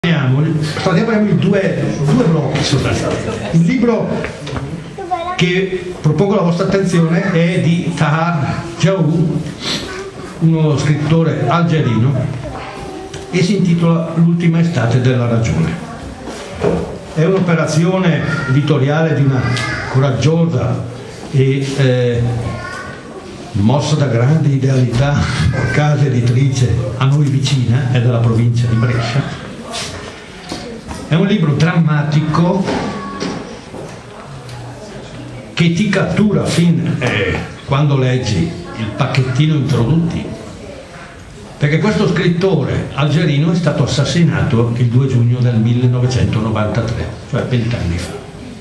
Avremo due blocchi sostanzialmente. Il libro che propongo alla vostra attenzione è di Tahar Jaou, uno scrittore algerino, e si intitola L'ultima estate della ragione. È un'operazione editoriale di una coraggiosa e mossa da grande idealità casa editrice a noi vicina, è della provincia di Brescia. È un libro drammatico che ti cattura fin quando leggi il pacchettino introduttivo, perché questo scrittore algerino è stato assassinato il 2 giugno del 1993, cioè 20 anni fa.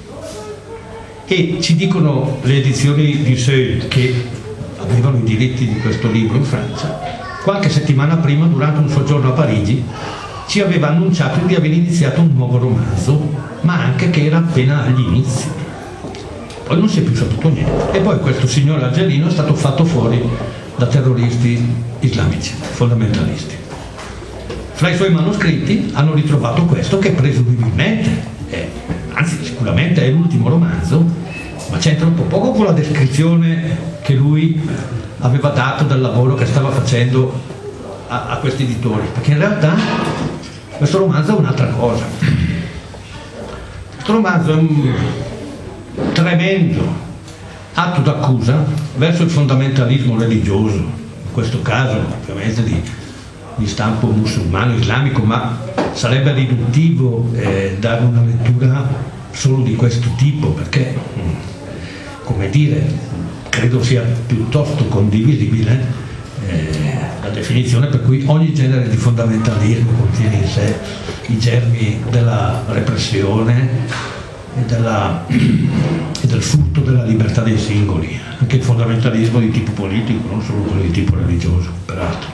E ci dicono le edizioni di Seuil, che avevano i diritti di questo libro in Francia, qualche settimana prima, durante un soggiorno a Parigi, ci aveva annunciato di aver iniziato un nuovo romanzo, ma anche che era appena agli inizi. Poi non si è più saputo niente. E poi questo signore algerino è stato fatto fuori da terroristi islamici, fondamentalisti. Fra i suoi manoscritti hanno ritrovato questo, che presumibilmente, anzi sicuramente è l'ultimo romanzo, ma c'entra un po' poco con la descrizione che lui aveva dato del lavoro che stava facendo a questi editori, perché in realtà questo romanzo è un'altra cosa. Questo romanzo è un tremendo atto d'accusa verso il fondamentalismo religioso, in questo caso ovviamente di stampo musulmano islamico, ma sarebbe riduttivo dare una lettura solo di questo tipo, perché, come dire, credo sia piuttosto condivisibile la definizione per cui ogni genere di fondamentalismo contiene in sé i germi della repressione e del furto della libertà dei singoli, anche il fondamentalismo di tipo politico, non solo quello di tipo religioso, peraltro.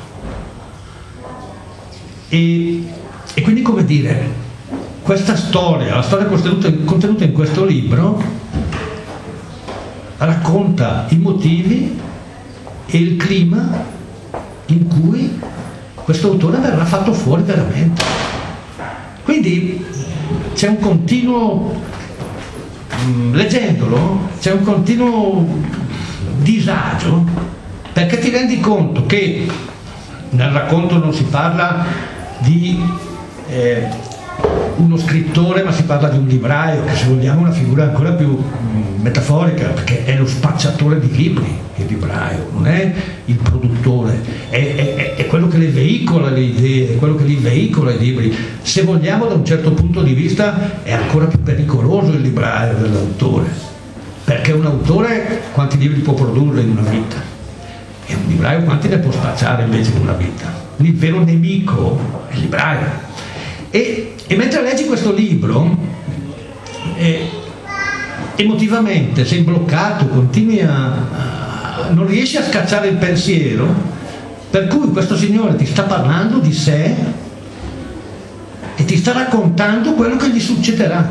E quindi, come dire, questa storia, la storia contenuta in questo libro, racconta i motivi e il clima in cui questo autore verrà fatto fuori veramente. Quindi c'è un continuo, leggendolo, c'è un continuo disagio, perché ti rendi conto che nel racconto non si parla di uno scrittore, ma si parla di un libraio, che se vogliamo è una figura ancora più metaforica, perché è lo spacciatore di libri, il libraio, non è il produttore, è quello che le veicola le idee, è quello che li veicola i libri. Se vogliamo, da un certo punto di vista è ancora più pericoloso il libraio dell'autore, perché un autore quanti libri può produrre in una vita, e un libraio quanti ne può spacciare invece in una vita. Il vero nemico è il libraio. E mentre leggi questo libro, emotivamente sei bloccato, continui non riesci a scacciare il pensiero, per cui questo signore ti sta parlando di sé e ti sta raccontando quello che gli succederà.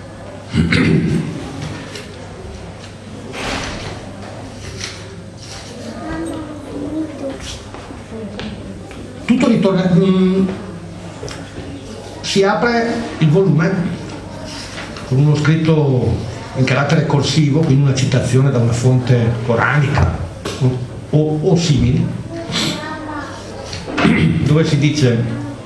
Tutto ritorna. Si apre il volume con uno scritto in carattere corsivo, quindi una citazione da una fonte coranica o simili, dove si dice: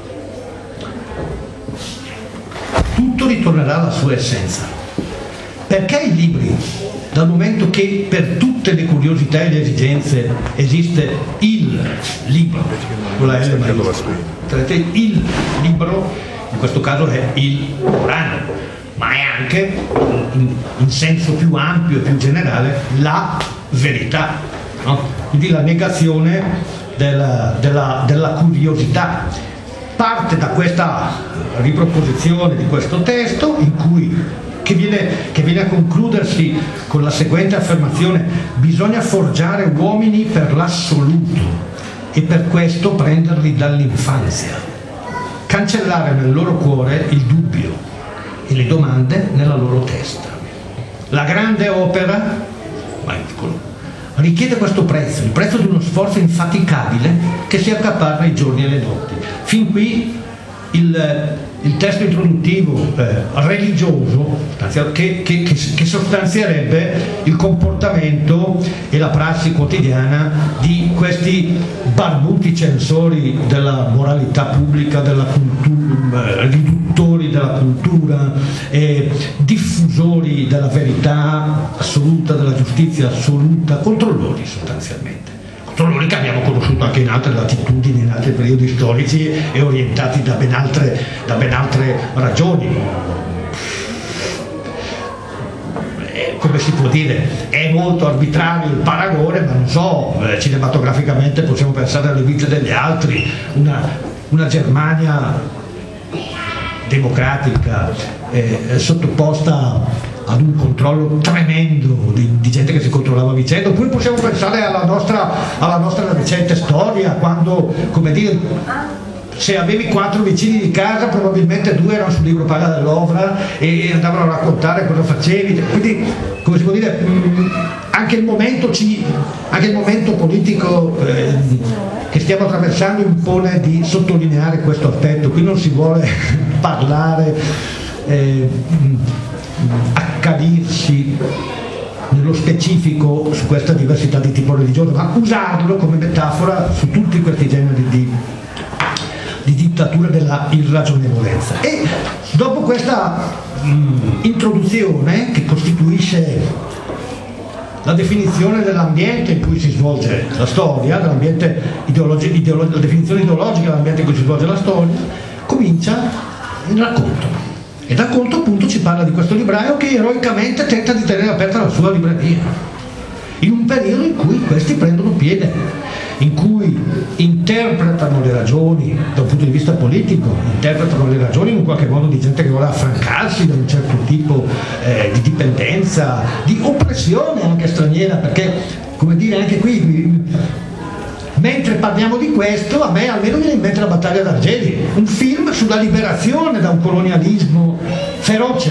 tutto ritornerà alla sua essenza. Perché i libri, dal momento che per tutte le curiosità e le esigenze esiste il libro, con la L maiuscola, il libro, in questo caso è il Corano, ma è anche in senso più ampio e più generale la verità, no? Quindi la negazione della curiosità parte da questa riproposizione di questo testo, che viene a concludersi con la seguente affermazione: bisogna forgiare uomini per l'assoluto e per questo prenderli dall'infanzia, cancellare nel loro cuore il dubbio e le domande nella loro testa. La grande opera, maiuscolo, richiede questo prezzo, il prezzo di uno sforzo infaticabile che si accaparra i giorni e le notti. Fin qui il testo introduttivo religioso che sostanzierebbe il comportamento e la prassi quotidiana di questi barbuti censori della moralità pubblica, della cultura, riduttori della cultura, diffusori della verità assoluta, della giustizia assoluta, controllori sostanzialmente. Controllori che abbiamo conosciuto anche in altre latitudini, in altri periodi storici e orientati da ben altre ragioni. Come si può dire, è molto arbitrario il paragone, ma non so, cinematograficamente possiamo pensare alle vite degli altri, una Germania democratica sottoposta ad un controllo tremendo di gente che si controllava a vicenda, oppure possiamo pensare alla nostra recente storia, quando, come dire, se avevi 4 vicini di casa probabilmente 2 erano sul libro paga dell'Ovra e andavano a raccontare cosa facevi, quindi, come si può dire, anche il momento politico che stiamo attraversando impone di sottolineare questo aspetto. Qui non si vuole parlare, accadirsi nello specifico su questa diversità di tipo religioso, ma usarlo come metafora su tutti questi generi di dittatura della irragionevolezza. E dopo questa introduzione, che costituisce la definizione dell'ambiente in cui si svolge la storia, dell'ambiente la definizione ideologica dell'ambiente in cui si svolge la storia, comincia il racconto. E il racconto appunto ci parla di questo libraio che eroicamente tenta di tenere aperta la sua libreria, in un periodo in cui questi prendono piede, in cui interpretano le ragioni da un punto di vista politico, interpretano le ragioni in un qualche modo di gente che vuole affrancarsi da un certo tipo di dipendenza, di oppressione anche straniera, perché, come dire, anche qui, mentre parliamo di questo, a me almeno viene in mente La battaglia d'Argeli, un film sulla liberazione da un colonialismo feroce,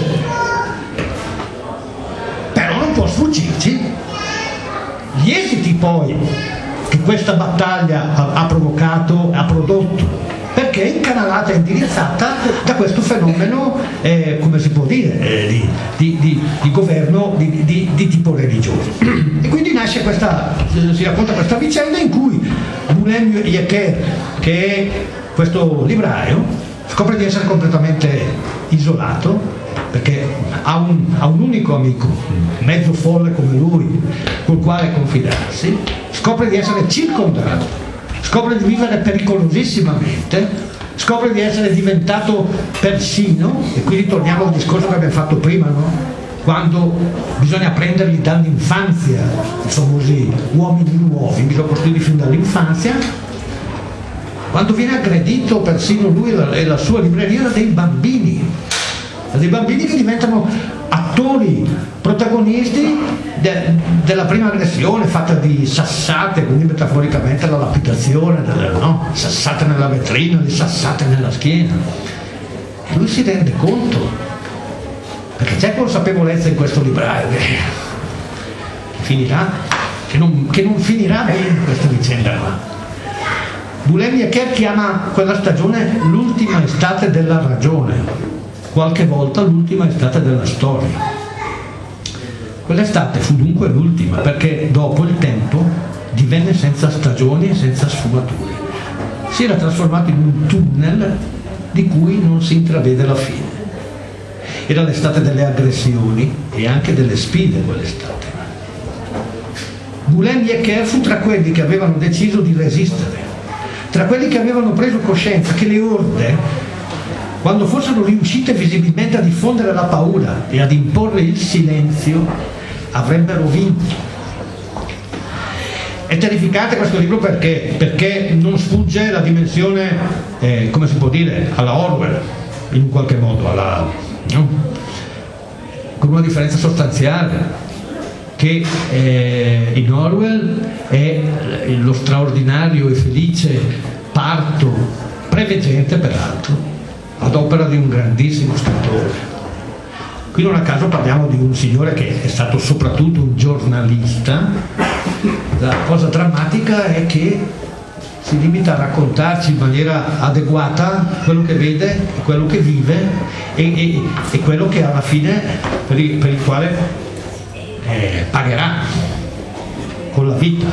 però non può sfuggirci gli esiti poi che questa battaglia ha provocato, ha prodotto, perché è incanalata e indirizzata da questo fenomeno, come si può dire, di governo di tipo religioso. E quindi nasce si racconta questa vicenda in cui Boulême Yekker, che è questo libraio, scopre di essere completamente isolato, perché ha un unico amico, mezzo folle come lui, col quale confidarsi, scopre di essere circondato, scopre di vivere pericolosissimamente, scopre di essere diventato persino, e qui ritorniamo al discorso che abbiamo fatto prima, no? Quando bisogna prenderli dall'infanzia, i famosi uomini nuovi, bisogna costruirli fin dall'infanzia, quando viene aggredito persino lui e la sua libreria da dei bambini che diventano attori, protagonisti della prima aggressione fatta di sassate, quindi metaforicamente la lapidazione, no? Sassate nella vetrina, di sassate nella schiena. E lui si rende conto, perché c'è consapevolezza in questo libraio che non finirà bene questa vicenda qua. Boulême Yekker chiama quella stagione l'ultima estate della ragione, qualche volta l'ultima estate della storia. Quell'estate fu dunque l'ultima, perché dopo il tempo divenne senza stagioni e senza sfumature. Si era trasformato in un tunnel di cui non si intravede la fine. Era l'estate delle aggressioni e anche delle sfide quell'estate. Boulême Yekker fu tra quelli che avevano deciso di resistere, tra quelli che avevano preso coscienza che le orde, quando fossero riuscite visibilmente a diffondere la paura e ad imporre il silenzio, avrebbero vinto. È terrificante questo libro perché non sfugge la dimensione, come si può dire, alla Orwell, in un qualche modo, no? Con una differenza sostanziale, che in Orwell è lo straordinario e felice parto, preveggente peraltro, ad opera di un grandissimo scrittore. Qui non a caso parliamo di un signore che è stato soprattutto un giornalista. La cosa drammatica è che si limita a raccontarci in maniera adeguata quello che vede, quello che vive e quello che alla fine per il quale pagherà con la vita.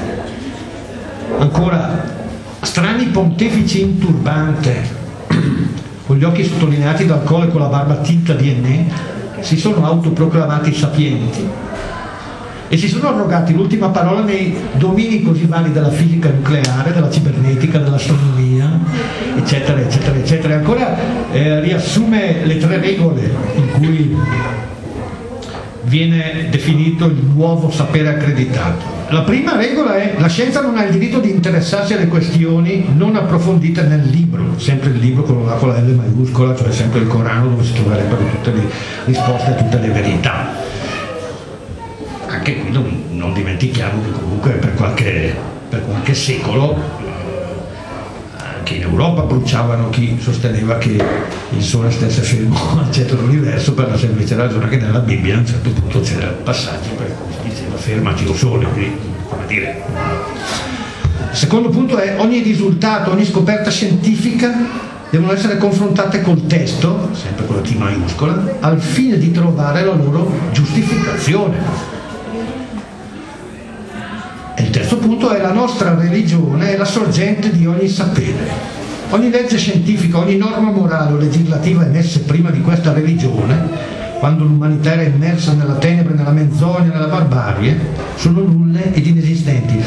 Ancora, strani pontefici in turbante, con gli occhi sottolineati dal collo e con la barba tinta di ennè, si sono autoproclamati sapienti e si sono arrogati l'ultima parola nei domini così vari della fisica nucleare, della cibernetica, dell'astronomia, eccetera, eccetera, eccetera. Ancora riassume le 3 regole in cui viene definito il nuovo sapere accreditato. La prima regola è: la scienza non ha il diritto di interessarsi alle questioni non approfondite nel libro, sempre il libro con la L maiuscola, cioè sempre il Corano, dove si troverebbero tutte le risposte a tutte le verità. Anche qui non dimentichiamo che comunque per qualche secolo anche in Europa bruciavano chi sosteneva che il Sole stesse fermo al centro dell'universo, per la semplice ragione che nella Bibbia a un certo punto c'era il passaggio per cui diceva fermati o Sole, quindi come dire. Il secondo punto è: ogni risultato, ogni scoperta scientifica devono essere confrontate col testo, sempre con la T maiuscola, al fine di trovare la loro giustificazione. E il terzo punto è: la nostra religione è la sorgente di ogni sapere. Ogni legge scientifica, ogni norma morale o legislativa emesse prima di questa religione, quando l'umanità era immersa nella tenebre, nella menzogna, nella barbarie, sono nulle ed inesistenti.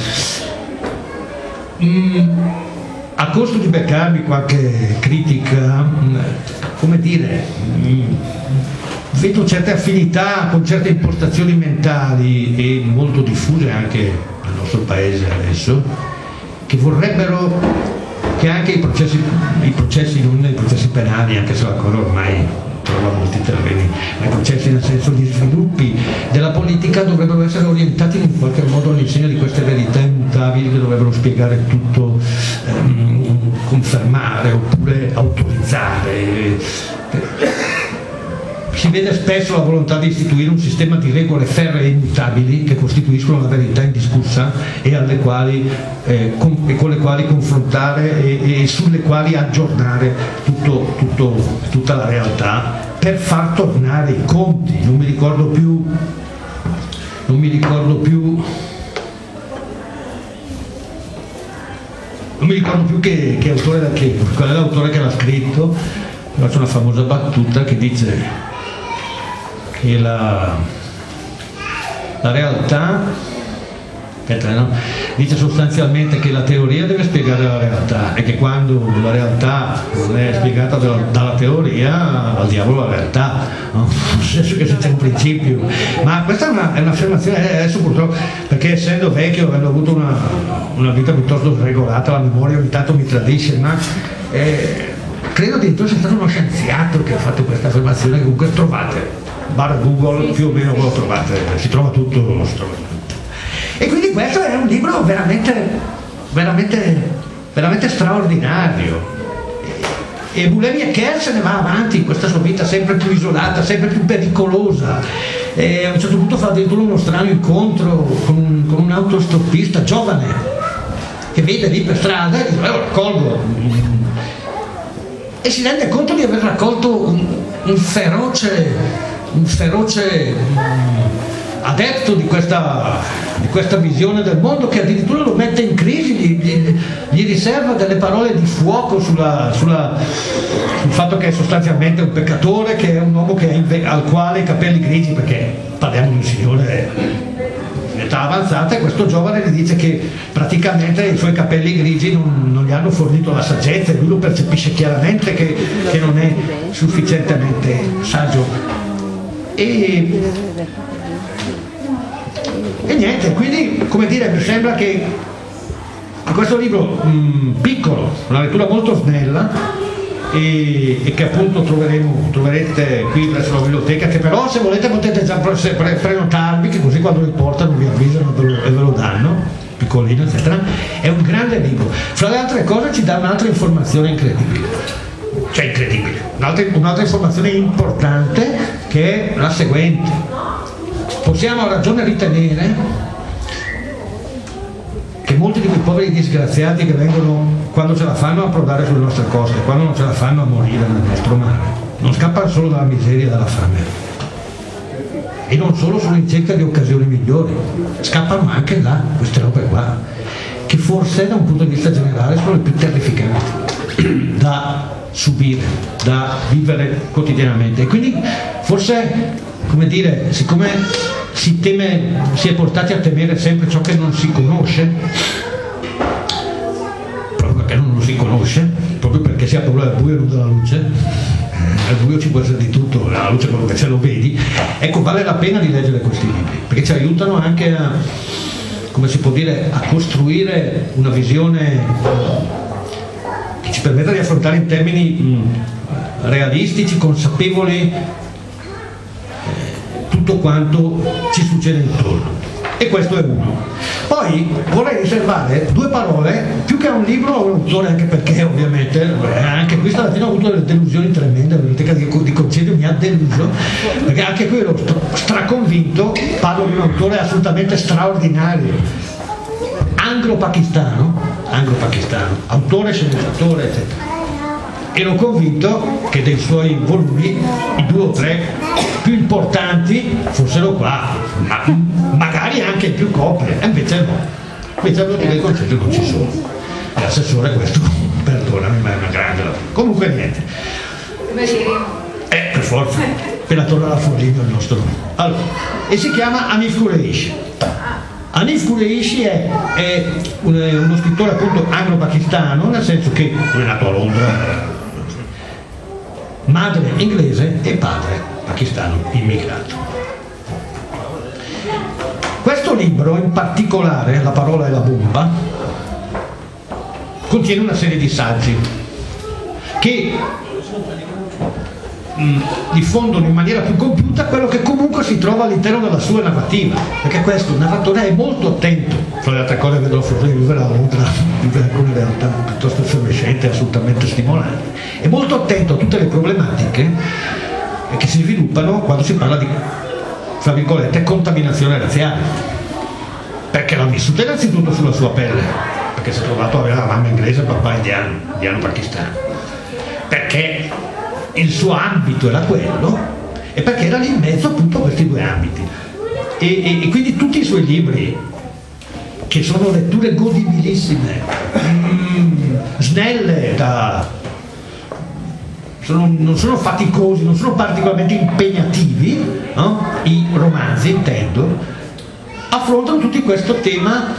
A costo di beccarmi qualche critica, come dire, vedo certe affinità con certe impostazioni mentali e molto diffuse anche nel nostro paese adesso, che vorrebbero che anche i processi non i processi penali, anche se la cosa ormai trova molti terreni, ma i processi nel senso gli sviluppi della politica dovrebbero essere orientati in qualche modo all'insegna di queste verità immutabili che dovrebbero spiegare tutto, confermare oppure autorizzare. Si vede spesso la volontà di istituire un sistema di regole ferree e immutabili che costituiscono la verità indiscussa e con le quali confrontare e sulle quali aggiornare tutta la realtà per far tornare i conti. Non mi ricordo più che autore, qual è l'autore che l'ha scritto. Faccio una famosa battuta che dice che la realtà, dice sostanzialmente che la teoria deve spiegare la realtà e che quando la realtà non è spiegata dalla teoria va al diavolo la realtà, no? Nel senso che c'è un principio. Ma questa è un'affermazione, adesso purtroppo, perché essendo vecchio, avendo avuto una vita piuttosto sregolata, la memoria ogni tanto mi tradisce, ma credo addirittura sia stato uno scienziato che ha fatto questa affermazione, che comunque trovate, barra Google, più o meno lo trovate, si trova tutto. E quindi questo è un libro veramente straordinario. E Boulevie Kerr se ne va avanti in questa sua vita sempre più isolata, sempre più pericolosa. E a un certo punto fa addirittura uno strano incontro con un autostoppista giovane che vede lì per strada e dice: lo raccolgo. E si rende conto di aver raccolto un feroce adepto di questa visione del mondo, che addirittura lo mette in crisi, gli riserva delle parole di fuoco sul fatto che è sostanzialmente un peccatore, che è un uomo al quale i capelli grigi, perché parliamo di un signore in età avanzata, e questo giovane gli dice che praticamente i suoi capelli grigi non gli hanno fornito la saggezza, e lui lo percepisce chiaramente che non è sufficientemente saggio. E niente, quindi, come dire, mi sembra che in questo libro piccolo, una lettura molto snella, e che appunto troverete qui presso la biblioteca, che però se volete potete già prenotarvi, che così quando vi portano vi avvisano e ve lo danno, piccolino eccetera. È un grande libro, fra le altre cose ci dà un'altra informazione incredibile, un'altra informazione importante, che è la seguente: possiamo a ragione ritenere che che molti di quei poveri disgraziati che vengono, quando ce la fanno, a approdare sulle nostre coste, quando non ce la fanno, a morire nel nostro mare, non scappano solo dalla miseria e dalla fame, e non solo sono in cerca di occasioni migliori, scappano anche da queste robe qua, che forse da un punto di vista generale sono le più terrificanti da subire, da vivere quotidianamente. E quindi forse, come dire, siccome si è portati a temere sempre ciò che non si conosce, proprio perché non lo si conosce, proprio perché si ha paura del buio e non della luce, al buio ci può essere di tutto, alla luce quello che ce lo vedi, ecco, vale la pena di leggere questi libri, perché ci aiutano anche a, come si può dire, a costruire una visione che ci permetta di affrontare in termini realistici, consapevoli, tutto quanto ci succede intorno. E questo è uno. Poi vorrei riservare due parole, più che a un libro, a un autore, anche perché ovviamente anche qui stamattina ho avuto delle delusioni tremende, la biblioteca di Concedio mi ha deluso, perché anche qui ero straconvinto, parlo di un autore assolutamente straordinario, anglo-pakistano, autore, sceneggiatore, eccetera. Ero convinto che dei suoi volumi, i 2 o 3 più importanti, fossero qua, ma magari anche più copie, e invece no. Invece avevo detto che i concetti non ci sono. E l'assessore questo, perdonami, ma è una grande lavoro. Comunque niente. Per forza, per la torre alla Foligno il nostro. Allora, e si chiama Hanif Kureishi. Hanif Kureishi è uno scrittore appunto anglo-pakistano, nel senso che è nato a Londra, madre inglese e padre pakistano immigrato. Questo libro in particolare, La parola e la bomba, contiene una serie di saggi che diffondono in maniera più compiuta quello che comunque si trova all'interno della sua narrativa, perché questo narratore è molto attento, fra le altre cose vedo la fortuna di vivere a Londra, vive alcune realtà piuttosto effervescenti, assolutamente stimolanti, è molto attento a tutte le problematiche che si sviluppano quando si parla di, fra virgolette, contaminazione razziale, perché l'ha vissuta innanzitutto sulla sua pelle, perché si è trovato ad avere la mamma inglese e papà indiano-pakistano, perché il suo ambito era quello e perché era lì in mezzo appunto a questi due ambiti, e quindi tutti i suoi libri, che sono letture godibilissime, snelle, non sono faticosi, non sono particolarmente impegnativi, no? I romanzi intendo, affrontano tutti questo tema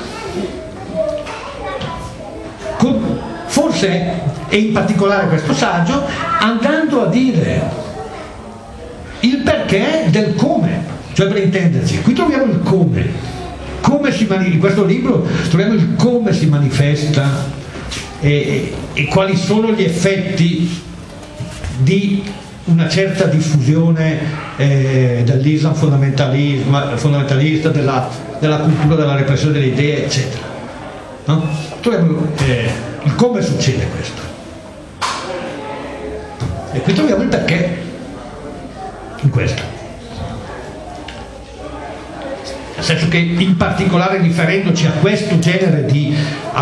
forse, e in particolare questo saggio, andando a dire il perché del come, cioè per intenderci, qui troviamo il come in questo libro troviamo il come si manifesta e quali sono gli effetti di una certa diffusione dell'Islam fondamentalista, della cultura della repressione delle idee, eccetera, no? Troviamo il come succede questo, e qui troviamo il perché in questo, nel senso che in particolare riferendoci a questo genere di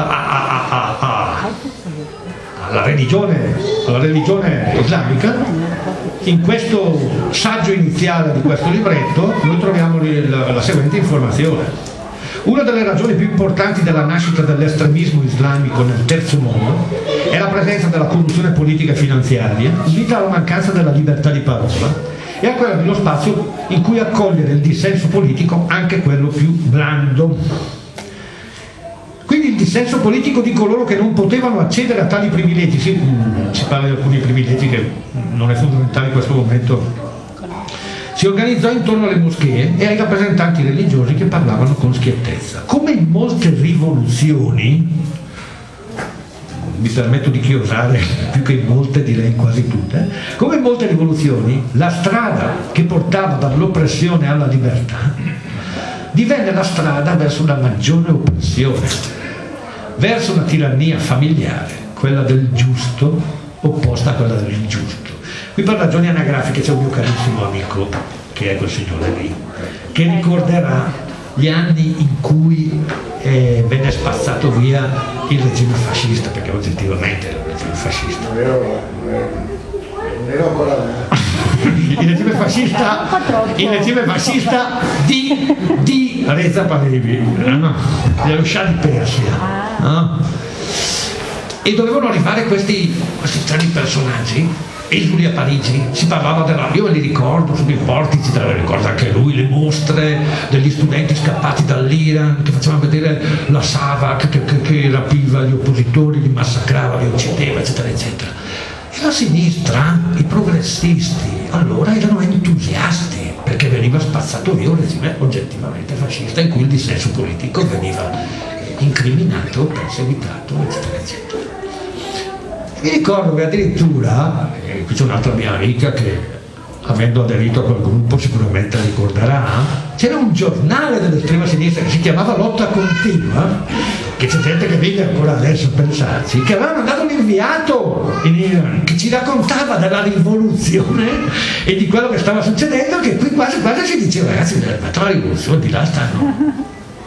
alla religione islamica, in questo saggio iniziale di questo libretto noi troviamo la seguente informazione: una delle ragioni più importanti della nascita dell'estremismo islamico nel terzo mondo è la presenza della corruzione politica e finanziaria, unita alla mancanza della libertà di parola e a quella dello spazio in cui accogliere il dissenso politico, anche quello più blando. Quindi il dissenso politico di coloro che non potevano accedere a tali privilegi, si parla di alcuni privilegi che non è fondamentale in questo momento, si organizzò intorno alle moschee e ai rappresentanti religiosi che parlavano con schiettezza. Come in molte rivoluzioni, mi permetto di chiosare, più che in molte direi quasi tutte, come in molte rivoluzioni, la strada che portava dall'oppressione alla libertà divenne la strada verso una maggiore oppressione, verso una tirannia familiare, quella del giusto, opposta a quella dell'ingiusto. Qui per ragioni anagrafiche c'è un mio carissimo amico, che è quel signore lì, che ricorderà gli anni in cui venne spazzato via il regime fascista, perché oggettivamente era un regime fascista. Non ero ancora Il regime fascista di Reza Pahlavi, no? Dello Shah di Persia, no? E dovevano arrivare questi strani personaggi. E lui a Parigi si parlava io me li ricordo sui portici, ricorda anche lui le mostre degli studenti scappati dall'Iran che facevano vedere la Sava che rapiva gli oppositori, li massacrava, li uccideva, eccetera eccetera. E la sinistra, i progressisti, allora erano entusiasti perché veniva spazzato via un regime oggettivamente fascista in cui il dissenso politico veniva incriminato, perseguitato, eccetera eccetera. Mi ricordo che addirittura, qui c'è un'altra mia amica che, avendo aderito a quel gruppo, sicuramente ricorderà, c'era un giornale dell'estrema sinistra che si chiamava Lotta Continua, che c'è gente che vive ancora adesso a pensarci, che aveva mandato un inviato in Iran che ci raccontava della rivoluzione e di quello che stava succedendo, che qui quasi quasi si diceva, ragazzi, la rivoluzione di là stanno.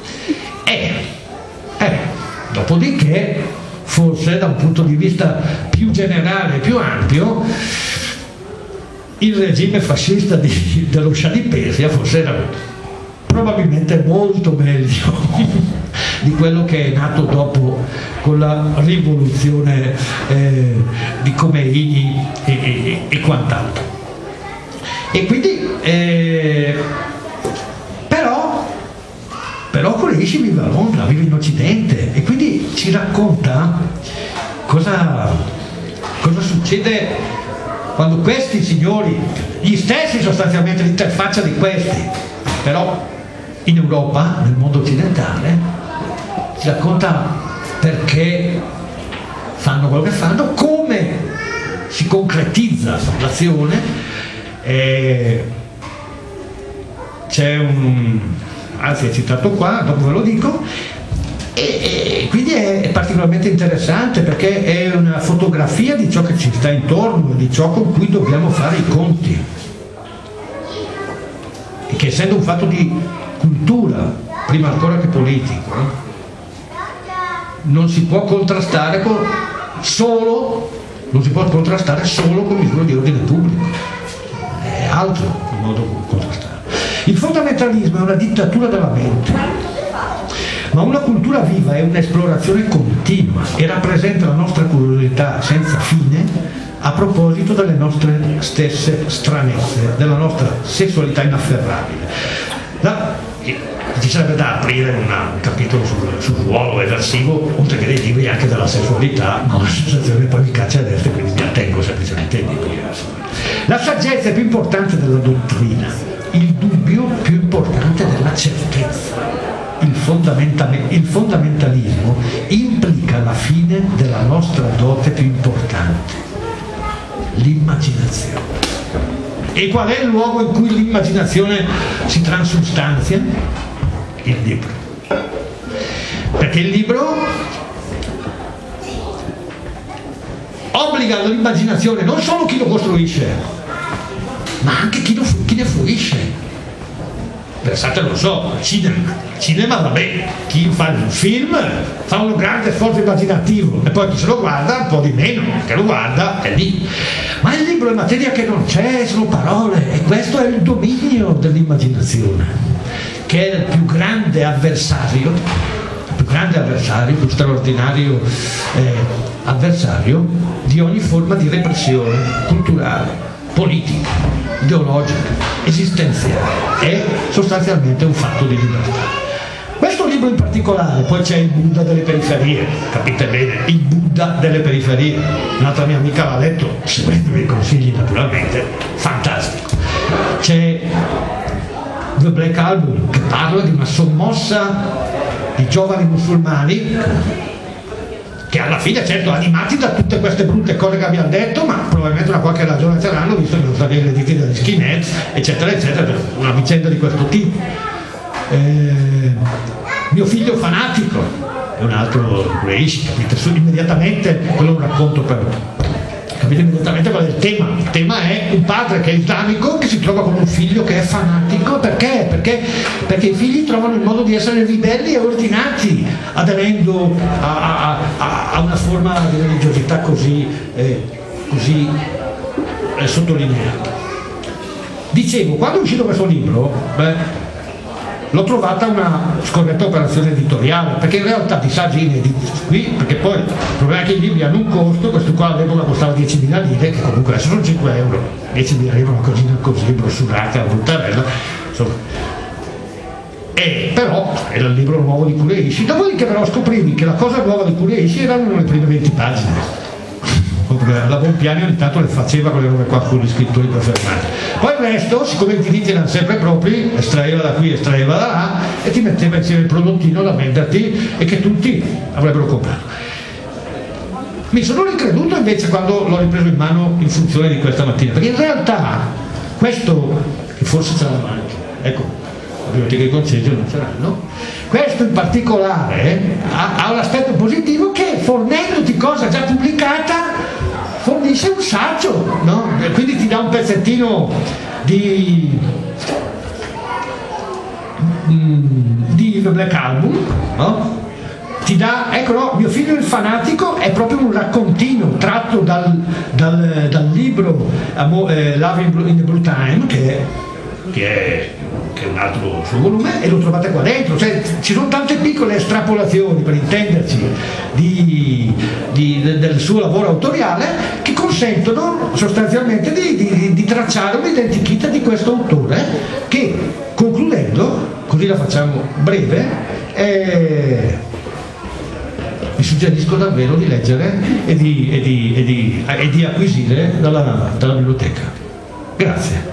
Dopodiché, forse da un punto di vista più generale e più ampio, il regime fascista dello Shah di Persia forse era probabilmente molto meglio di quello che è nato dopo con la rivoluzione di Khomeini e quant'altro. E quindi però Qureshi vive a Londra, vive in Occidente e quindi ci racconta cosa succede quando questi signori, gli stessi sostanzialmente, l'interfaccia di questi, però in Europa, nel mondo occidentale, ci racconta perché fanno quello che fanno, come si concretizza l'azione. C'è anzi è citato qua, dopo ve lo dico, e quindi è particolarmente interessante perché è una fotografia di ciò che ci sta intorno, di ciò con cui dobbiamo fare i conti, e che essendo un fatto di cultura, prima ancora che politico, non si può contrastare solo con misure di ordine pubblico, è altro il modo di contrastare. Il fondamentalismo è una dittatura della mente, ma una cultura viva è un'esplorazione continua e rappresenta la nostra curiosità senza fine a proposito delle nostre stesse stranezze, della nostra sessualità inafferrabile. Ci sarebbe da aprire un capitolo sul ruolo eversivo, oltre che dei libri anche della sessualità, ma la sensazione poi mi caccia a destra, quindi mi attengo semplicemente ai libri. La saggezza è più importante della dottrina, il dubbio più importante della certezza. Il fondamentalismo implica la fine della nostra dote più importante, l'immaginazione. E qual è il luogo in cui l'immaginazione si transustanzia? Il libro. Perché il libro obbliga all'immaginazione non solo chi lo costruisce, ma anche chi ne fruisce. Pensate, lo so, cinema vabbè, chi fa il film fa un grande sforzo immaginativo e poi chi se lo guarda un po' di meno, perché lo guarda è lì. Ma il libro è materia che non c'è, sono parole, e questo è il dominio dell'immaginazione, che è il più grande avversario, più straordinario avversario di ogni forma di repressione culturale, politica, ideologica, esistenziale. È sostanzialmente un fatto di libertà. Questo libro in particolare, poi c'è il Buddha delle periferie, capite bene, il Buddha delle periferie, un'altra mia amica l'ha letto, seguendo i consigli naturalmente, fantastico. C'è The Black Album, che parla di una sommossa di giovani musulmani che alla fine, certo, animati da tutte queste brutte cose che abbiamo detto, ma probabilmente una qualche ragione ce l'hanno, visto che non sono stati aggrediti dagli skinheads, eccetera eccetera, una vicenda di questo tipo. Mio figlio fanatico è un altro Qureshi, capite? Immediatamente quello è un racconto per Capite immediatamente qual è il tema? Il tema è un padre che è islamico che si trova con un figlio che è fanatico. Perché? Perché i figli trovano il modo di essere ribelli e ordinati, aderendo a una forma di religiosità così sottolineata. Dicevo, quando è uscito questo libro, l'ho trovata una scorretta operazione editoriale, perché in realtà di saggi inediti qui, perché poi il problema è che i libri hanno un costo, questo qua all'epoca costava 10.000 lire, che comunque adesso sono 5 euro, 10.000 lire una cosina così, brossurata, bruttarella, insomma. Però era il libro nuovo di Kureishi, dopodiché però scoprivi che la cosa nuova di Kureishi erano le prime 20 pagine. La Bompiani ogni tanto le faceva quelle robe qua con gli scrittori per fermare. Poi il resto, siccome i diritti erano sempre propri, estraeva da qui, estraeva da là e ti metteva insieme il prodottino da venderti e che tutti avrebbero comprato. Mi sono ricreduto invece quando l'ho ripreso in mano in funzione di questa mattina, perché in realtà questo, che forse ce l'hanno anche, ecco, ovviamente che i concessi non ce l'hanno, questo in particolare ha un aspetto positivo che, fornendoti cosa già pubblicata, fornisce un saggio, no? E quindi ti dà un pezzettino di Black Album, no? Ti dà, ecco, no, Mio figlio il fanatico è proprio un raccontino tratto dal libro Love in the Blue Time, che è un altro suo volume, e lo trovate qua dentro. Cioè, ci sono tante piccole estrapolazioni, per intenderci, del suo lavoro autoriale, che consentono sostanzialmente di tracciare un'identikit di questo autore che, concludendo, così la facciamo breve, vi suggerisco davvero di leggere e di acquisire dalla biblioteca. Grazie.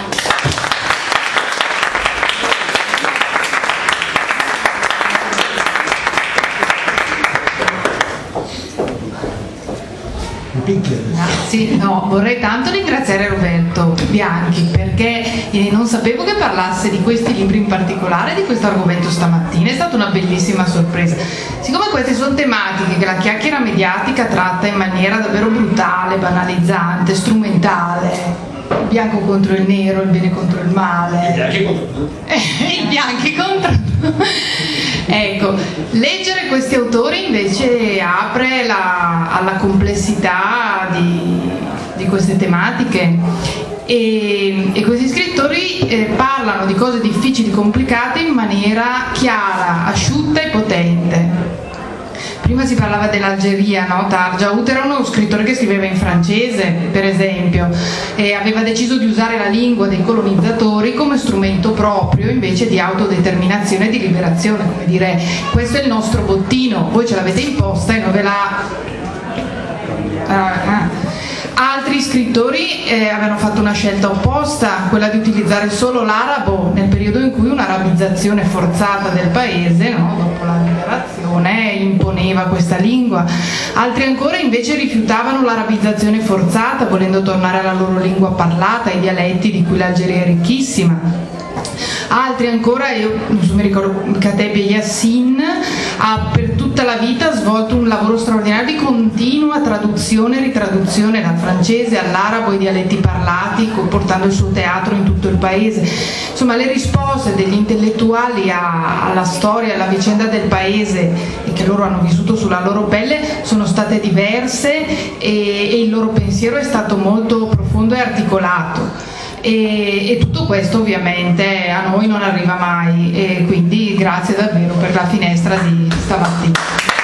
Sì, no, vorrei tanto ringraziare Roberto Bianchi, perché non sapevo che parlasse di questi libri in particolare, di questo argomento stamattina. È stata una bellissima sorpresa. Siccome queste sono tematiche che la chiacchiera mediatica tratta in maniera davvero brutale, banalizzante, strumentale, il bianco contro il nero, il bene contro il male, i bianchi contro ecco, leggere questi autori invece apre alla complessità di queste tematiche, e questi scrittori parlano di cose difficili, complicate in maniera chiara, asciutta e potente. Prima si parlava dell'Algeria, no? Tarjaout era uno scrittore che scriveva in francese, per esempio, e aveva deciso di usare la lingua dei colonizzatori come strumento proprio invece di autodeterminazione e di liberazione, come dire, questo è il nostro bottino, voi ce l'avete imposta e noi ve la... Altri scrittori avevano fatto una scelta opposta, quella di utilizzare solo l'arabo nel periodo in cui un'arabizzazione forzata del paese, no, dopo la liberazione, imponeva questa lingua. Altri ancora invece rifiutavano l'arabizzazione forzata, volendo tornare alla loro lingua parlata, ai dialetti di cui l'Algeria è ricchissima. Altri ancora, io non so, mi ricordo, Kateb Yassin ha per tutta la vita svolto un lavoro straordinario di continua traduzione e ritraduzione dal francese all'arabo ai dialetti parlati, portando il suo teatro in tutto il paese. Insomma, le risposte degli intellettuali alla storia, alla vicenda del paese, e che loro hanno vissuto sulla loro pelle, sono state diverse, e il loro pensiero è stato molto profondo e articolato. E tutto questo ovviamente a noi non arriva mai, e quindi grazie davvero per la finestra di stamattina.